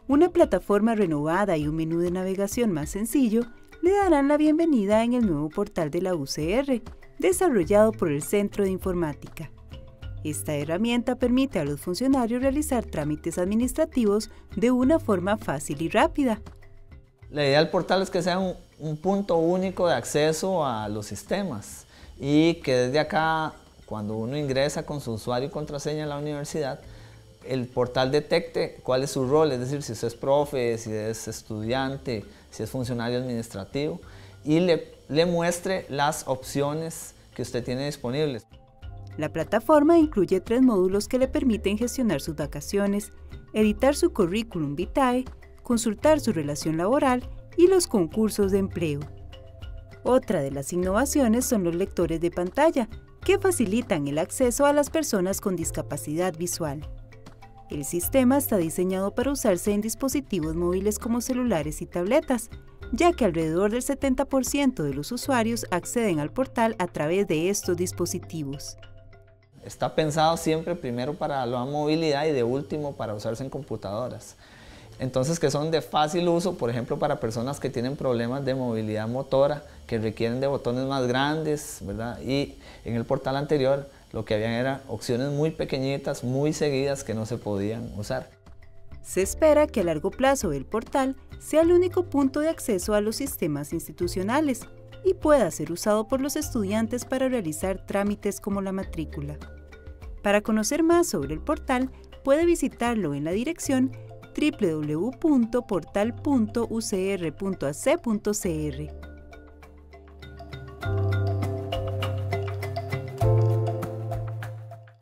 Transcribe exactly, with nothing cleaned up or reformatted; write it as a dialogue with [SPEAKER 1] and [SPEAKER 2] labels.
[SPEAKER 1] Una plataforma renovada y un menú de navegación más sencillo le darán la bienvenida en el nuevo portal de la U C R, desarrollado por el Centro de Informática. Esta herramienta permite a los funcionarios realizar trámites administrativos de una forma fácil y rápida.
[SPEAKER 2] La idea del portal es que sea un, un punto único de acceso a los sistemas y que desde acá, cuando uno ingresa con su usuario y contraseña a la universidad, el portal detecte cuál es su rol, es decir, si usted es profe, si es estudiante, si es funcionario administrativo, y le, le muestre las opciones que usted tiene disponibles.
[SPEAKER 1] La plataforma incluye tres módulos que le permiten gestionar sus vacaciones, editar su currículum vitae, consultar su relación laboral y los concursos de empleo. Otra de las innovaciones son los lectores de pantalla, que facilitan el acceso a las personas con discapacidad visual. El sistema está diseñado para usarse en dispositivos móviles como celulares y tabletas, ya que alrededor del setenta por ciento de los usuarios acceden al portal a través de estos dispositivos.
[SPEAKER 2] Está pensado siempre primero para la movilidad y de último para usarse en computadoras. Entonces, que son de fácil uso, por ejemplo, para personas que tienen problemas de movilidad motora, que requieren de botones más grandes, ¿verdad? Y en el portal anterior lo que habían eran opciones muy pequeñitas, muy seguidas, que no se podían usar.
[SPEAKER 1] Se espera que a largo plazo el portal sea el único punto de acceso a los sistemas institucionales y pueda ser usado por los estudiantes para realizar trámites como la matrícula. Para conocer más sobre el portal, puede visitarlo en la dirección doble u doble u doble u punto portal punto u c r punto a c punto c r.